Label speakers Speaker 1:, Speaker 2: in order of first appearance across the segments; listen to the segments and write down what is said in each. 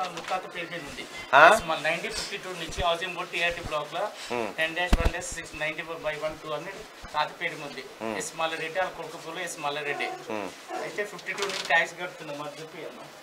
Speaker 1: ముత్తాత పేరు మీద ఉంది 1952 నుంచి హౌసింగ్ బోర్డ్ టీఆర్టీ బ్లాక్ లో 10-1-694/12 అని తాత పేరు ఉంది. ఎస్ మల్లారెడ్డి వాళ్ళ కొడుకు పూలు ఎస్ మల్లారెడ్డి. అయితే 52 నుంచి ట్యాక్స్ కడుతున్నాం అని చెప్పి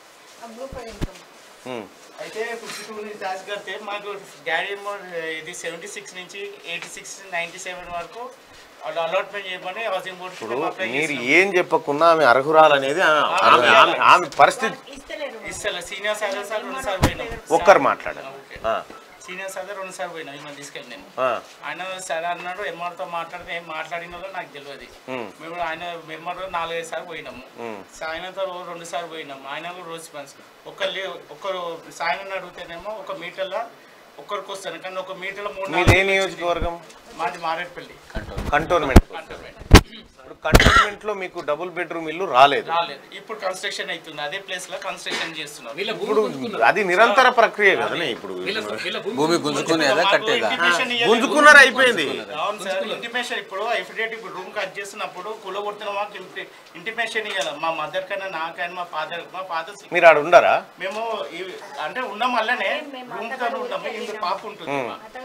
Speaker 1: అయితే 52 నుంచి ట్యాక్స్ కడితే మాకు డాడీ ఇది 76 నుంచి 86 97 వరకు అలాట్మెంట్ చేయమని హౌసింగ్ బోర్డ్.
Speaker 2: మీరు ఏం చెప్పకున్నా ఆమె అర్హురాలనేది ఆమె పరిస్థితి.
Speaker 1: సీనియర్ సార్ 2 సార్లు పోయినాం.
Speaker 2: ఒక్కరు మాట్లాడారు.
Speaker 1: సీనియర్ సార్ 2 సార్లు పోయినాం. ఈమె తీసుకెళ్ళి నేను ఆయన సార్ అన్నాడు ఎంఆర్తో మాట్లాడితే ఏం మాట్లాడినో నాకు తెలియదు. మేము ఆయన ఎంఆర్తో 4-5 సార్లు పోయినాము. ఆయనతో 2 సార్లు పోయినాము. ఆయన రోజు ఒక్కరు సాయన అడిగితేనేమో 1 మీటర్లో ఒక్కరికి వస్తాను కానీ 1 మీటర్లో 3
Speaker 2: నియోజకవర్గం మాది
Speaker 1: మారేడుపల్లి
Speaker 2: కంటోన్మెంట్. ఇప్పుడు కంటోన్మెంట్ లో మీకు డబుల్ బెడ్రూమ్ ఇల్లు రాలేదు.
Speaker 1: ఇప్పుడు కన్స్ట్రక్షన్ అవుతుంది. అదే ప్లేస్ లో కన్స్ట్రక్షన్ చేస్తున్నారు.
Speaker 2: ఇప్పుడు అది నిరంతర ప్రక్రియ కదా. ఇప్పుడు
Speaker 3: భూమి
Speaker 2: గుంజుకున్నారు అయిపోయింది.
Speaker 1: అవును సార్. ఇంటిమేషన్ ఇప్పుడు ఎఫిడేట్ ఇప్పుడు రూమ్ కట్ చేస్తున్నప్పుడు కూలగొడుతున్న మాకు ఇంటిమేషన్ ఇవ్వాలి. మా మదర్ కన్నా నాకైనా మా ఫాదర్
Speaker 2: మీరు ఆడ ఉండరా?
Speaker 1: మేము అంటే ఉన్నాం వల్లనే రూమ్ కన్నా ఉన్నాము. ఇందులో పాప ఉంటుంది.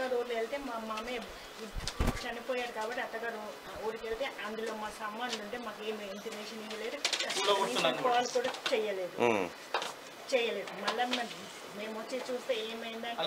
Speaker 4: చనిపోయాడు కాబట్టి అత్తగారు ఊరికి వెళ్తే అందులో మా సంబంధం ఉంటే మాకు ఏమి ఇంటిమేషన్ ఇవ్వలేదు, కాల్ కూడా చేయలేదు. మళ్ళీ మేము వచ్చి చూస్తే ఏమైందంటే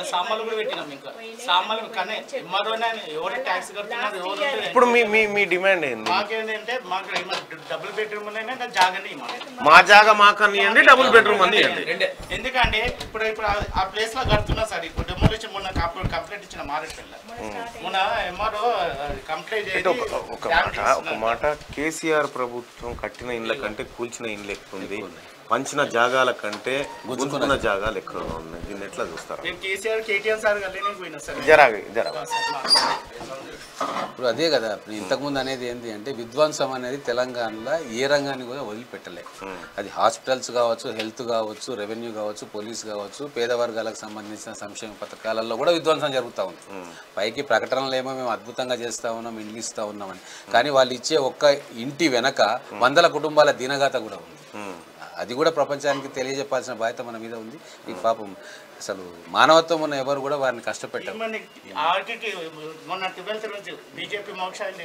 Speaker 2: ఇప్పుడు మీ డిమాండ్ ఏంది?
Speaker 1: మాకేంటంటే మాకు డబుల్ బెడ్రూమ్ జాగానే
Speaker 2: మా జాగా మాకని ఇవ్వండి, డబుల్ బెడ్రూమ్ అని ఇవ్వండి.
Speaker 1: ఎందుకంటే ఇప్పుడు ఆ ప్లేస్ లో కడుతున్నా సార్. ఇప్పుడు డెమోలిషన్ మొన్న కంప్లైంట్ ఇచ్చిన మారేడుపల్లి మొన్న ఎంఆర్ఓ కంప్లైంట్.
Speaker 2: ఒక మాట కేసీఆర్ ప్రభుత్వం కట్టిన ఇండ్ల కంటే కూల్చిన ఇండ్లు ఎక్కువ ఉంది, పంచిన జాగాల కంటే గుంజుకున్న జాగాలు ఎక్కువ ఉన్నాయి. దీన్ని ఎట్లా చూస్తారు?
Speaker 3: ఇప్పుడు అదే కదా ఇప్పుడు ఇంతకుముందు అనేది ఏంటి అంటే విధ్వంసం అనేది తెలంగాణలో ఏ రంగాన్ని కూడా వదిలిపెట్టలే. అది హాస్పిటల్స్ కావచ్చు, హెల్త్ కావచ్చు, రెవెన్యూ కావచ్చు, పోలీస్ కావచ్చు, పేద వర్గాలకు సంబంధించిన సంక్షేమ పథకాలలో కూడా విధ్వంసం జరుగుతూ ఉంది. పైకి ప్రకటనలు ఏమో మేము అద్భుతంగా చేస్తూ ఉన్నాం, ఇండ్లు ఇస్తూ ఉన్నామని, కానీ వాళ్ళు ఇచ్చే ఒక్క ఇంటి వెనక 100 కుటుంబాల దీనగాథ కూడా ఉంది. అది కూడా ప్రపంచానికి తెలియజెప్పాల్సిన బాధ్యత మన మీద ఉంది. ఈ పాపం అసలు మానవత్వం ఉన్న ఎవరు కూడా వారిని కష్టపెట్టారు.
Speaker 1: మొన్న 12th రోజు బీజేపీ మోక్షాన్ని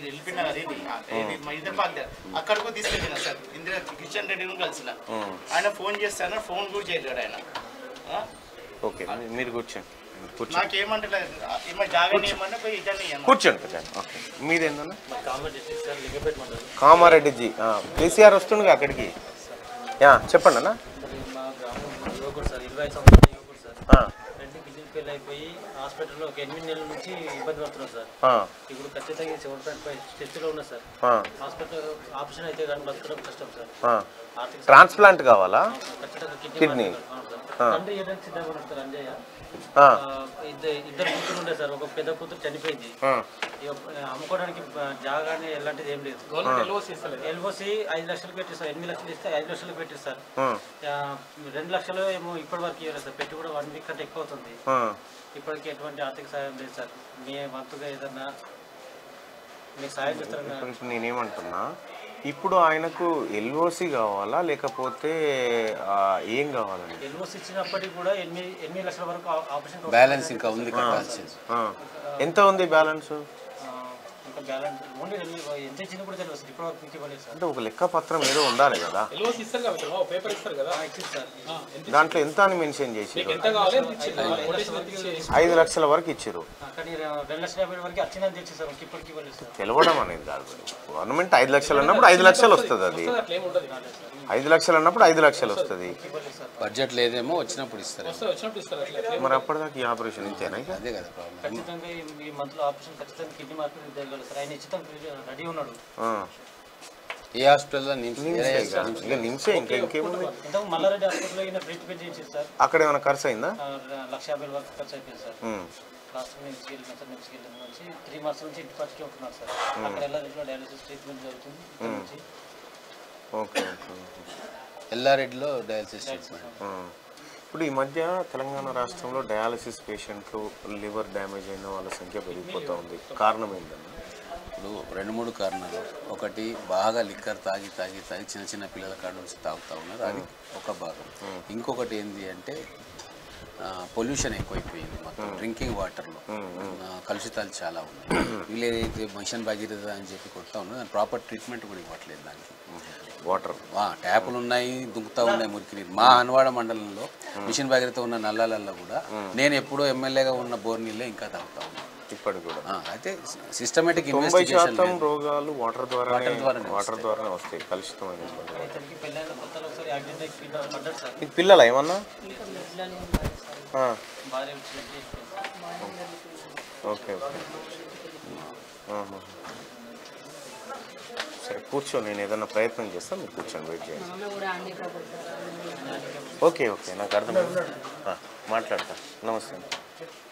Speaker 1: అక్కడికి తీసుకెళ్ళిన సార్. ఇందిరా కిషన్ రెడ్డి కలిసిన ఆయన ఫోన్ చేస్తాను, ఫోన్ కూడా చేయలేడు ఆయన.
Speaker 2: ఓకే మీరు కూర్చోండి.
Speaker 1: నాకేమంటే జాగాని ఏమన్నా పోయి
Speaker 2: కూర్చోండి. మీదేందన్నా? కామారెడ్డిజీ కేసీఆర్ వస్తుండగా అక్కడికి చెప్పండి అన్న.
Speaker 5: మా గ్రామం యువకుడు సార్, 25 సంవత్సరాల యువకుడు సార్. 2 కిడ్నీలు ఫెయిల్ అయిపోయి హాస్పిటల్లో ఒక 8 నెలల నుంచి ఇబ్బంది పడుతున్నాం సార్. ఇప్పుడు ఖచ్చితంగా 7.5 స్టెచ్లో ఉన్నా సార్. హాస్పిటల్ ఆపరేషన్ అయితే కానీ బతకడం కష్టం సార్.
Speaker 2: ట్రాన్స్ప్లాంట్ కావాలా?
Speaker 5: ఖచ్చితంగా
Speaker 2: కిడ్నీ.
Speaker 5: తండ్రి ఏదైనా సిద్ధంగా ఉన్నాడు సార్. అంజయ్య ఇద్దరు కూతురు ఉండే సార్. ఒక పెద్ద కూతురు చనిపోయింది. అమ్ముకోవడానికి జాగానే ఎలాంటిది ఏం లేదు. ఎల్ఓసి 5 లక్షలు పెట్టిస్తారు. 8 లక్షలు ఇస్తే 5 లక్షలు పెట్టిస్తారు. 2 లక్షలు ఏమో ఇప్పటి వరకు ఇవ్వలేదు సార్. పెట్టి కూడా 1 వీక్ కంటే ఎక్కువ అవుతుంది. ఇప్పటికీ ఎటువంటి ఆర్థిక సాయం లేదు సార్. మీ వంతుగా ఏదన్నా మీకు సాయం చేస్తారన్నా.
Speaker 2: ఇప్పుడు నేనేమంటున్నా, ఇప్పుడు ఆయనకు ఎల్ఓసి కావాలా లేకపోతే ఏం కావాలండి?
Speaker 5: ఎల్ఓసి ఇచ్చినప్పటికీ కూడా 8 లక్షల వరకు ఆపరేషన్
Speaker 3: బ్యాలెన్స్ ఇంకా ఉంది.
Speaker 2: ఎంత ఉంది బ్యాలెన్స్? అంటే ఒక లెక్క పత్రం ఏదో ఉండాలి కదా. దాంట్లో ఎంత అని మెన్షన్ చేసి 5 లక్షల వరకు ఇచ్చారు. తెలవడం అనేది కాదు. గవర్నమెంట్ 5 లక్షలు అన్నప్పుడు 5 లక్షలు వస్తుంది. అది 5 లక్షలు అన్నప్పుడు 5 లక్షలు వస్తుంది.
Speaker 3: బడ్జెట్ లేదేమో వచ్చినప్పుడు ఇస్తారు.
Speaker 2: మరి అప్పటిదాకా ఈ ఆపరేషన్ ఇంతేనా?
Speaker 3: అదే కదా ప్రాబ్లం. ఏ హాస్పిటల్లో
Speaker 2: నిమ్సే ఇంకా ఇంకేముంది? అక్కడ ఏమైనా ఖర్చు అయిందా?
Speaker 5: 1,50,000 వరకు ఖర్చు అయిపోయింది సార్. లాస్ట్ నుంచి 3 మంత్స్ నుంచి ఇంటి పట్టుకే ఉంటున్నారు సార్. అక్కడ డయాలసిస్ ట్రీట్మెంట్ జరుగుతుంది.
Speaker 2: ఓకే.
Speaker 3: ఎల్లారెడ్డిలో డయాలసిస్ ట్రీట్మెంట్.
Speaker 2: ఇప్పుడు ఈ మధ్య తెలంగాణ రాష్ట్రంలో డయాలసిస్ పేషెంట్లు లివర్ డ్యామేజ్ అయిన వాళ్ళ సంఖ్య పెరిగిపోతూ ఉంది. కారణం ఏంటన్నా?
Speaker 3: ఇప్పుడు 2-3 కారణాలు. ఒకటి బాగా లిక్కర్ తాగి చిన్న చిన్న పిల్లల కాడ నుంచి తాగుతూ ఉన్నారు. అది ఒక భాగం. ఇంకొకటి ఏంటి అంటే పొల్యూషన్ ఎక్కువైపోయింది మొత్తం డ్రింకింగ్ వాటర్లో కలుషితాలు చాలా ఉన్నాయి. వీళ్ళు ఏదైతే మిషన్ భగీరథ అని చెప్పి కొడతా ఉన్నదో దాని ప్రాపర్ ట్రీట్మెంట్ కూడా ఇవ్వట్లేదు దానికి.
Speaker 2: వాటర్
Speaker 3: ట్యాపులు ఉన్నాయి, దుంకుతా ఉన్నాయి మురికి నీరు. మా హన్వాడ మండలంలో మిషన్ భగీరథ ఉన్న నల్లాలల్లో కూడా నేను ఎప్పుడో ఎమ్మెల్యేగా ఉన్న బోర్ నీళ్ళే ఇంకా తాగుతా ఉన్నాను
Speaker 2: ఇప్పటికి కూడా.
Speaker 3: అయితే సిస్టమేటిక్
Speaker 2: 90% రోగాలు వాటర్ ద్వారానే వస్తాయి కలుషితమైన. మీకు పిల్లలు ఏమన్నా? ఓకే ఓకే సరే కూర్చో, నేను ఏదైనా ప్రయత్నం చేస్తాను, మీరు కూర్చొని వెయిట్ చేయండి. ఓకే ఓకే నాకు అర్థమైంది, మాట్లాడతా. నమస్తే.